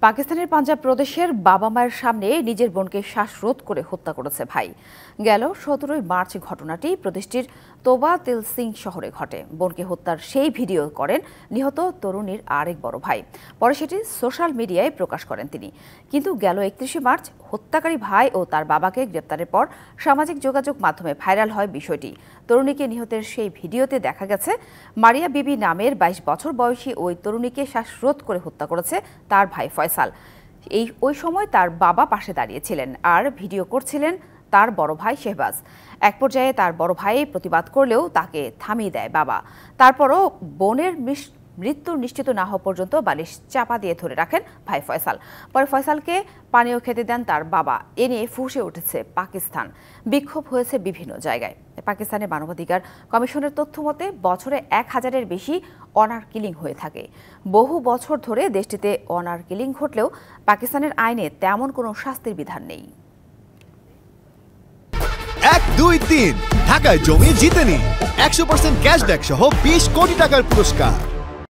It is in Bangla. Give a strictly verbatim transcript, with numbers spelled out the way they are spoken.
পাকিস্তানের পাঞ্জাব প্রদেশের বাবা মায়ের সামনে নিজের বোনকে শ্বাসরোধ করে হত্যা করেছে ভাই। গেল সতেরোই মার্চ ঘটনাটি প্রদেশটির তোবা তেল সিং শহরে ঘটে। বোনকে হত্যার সেই ভিডিও করেন নিহত তরুণীর আরেক বড় ভাই। পরে সেটি সোশ্যাল মিডিয়ায় প্রকাশ করেন তিনি। কিন্তু গেল একত্রিশে মার্চ হত্যাকারী ভাই ও তার বাবাকে গ্রেপ্তারের পর সামাজিক যোগাযোগ মাধ্যমে ভাইরাল হয় বিষয়টি। তরুণীকে নিহতের সেই ভিডিওতে দেখা গেছে মারিয়া বিবি নামের বাইশ বছর বয়সী ওই তরুণীকে শ্বাসরোধ করে হত্যা করেছে তার ভাই ফয়সাল। এই ওই সময় তার বাবা পাশে দাঁড়িয়েছিলেন আর ভিডিও করছিলেন তার বড় ভাই শেহবাজ। এক পর্যায়ে তার বড় ভাই প্রতিবাদ করলেও তাকে থামিয়ে দেয় বাবা। তারপরও বোনের মৃত্যু নিশ্চিত না হওয়া পর্যন্ত বালিশ চাপা দিয়ে ধরে রাখেন ভাই ফয়সাল। পরে ফয়সালকে পানীয় খেতে দেন তার বাবা। এ নিয়ে ফুঁসে উঠেছে পাকিস্তান। বিক্ষোভ হয়েছে বিভিন্ন জায়গায়। পাকিস্তানের মানবাধিকার কমিশনের তথ্য মতে বছরে এক হাজারের বেশি অনার কিলিং হয়ে থাকে। বহু বছর ধরে দেশটিতে অনার কিলিং ঘটলেও পাকিস্তানের আইনে তেমন কোনো শাস্তির বিধান নেই। এক দুই তিন ঢাকায় জমি জিতে নিন একশো পার্সেন্ট ক্যাশব্যাক সহ বিশ কোটি টাকার পুরস্কার।